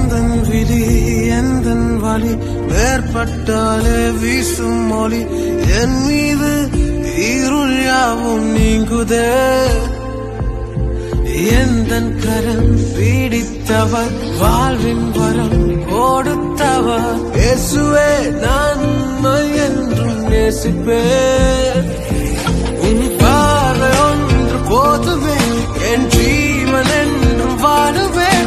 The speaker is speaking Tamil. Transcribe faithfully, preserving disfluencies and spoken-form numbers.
எந்தன் விதி எந்தன் வழி வேற்பட்டாலே வீசும் மொழி என் மீது இருள் யாவும் நீங்குதே எந்தன் கரம் பீடித்தவர் வாழ்வின் வரம் கொடுத்தவர் இயேசுவே நான் உம்மை என்றும் நேசிப்பேன் உன் பார்வை ஒன்று போதுமே என் ஜீவன் என்றும் வாழுவேன்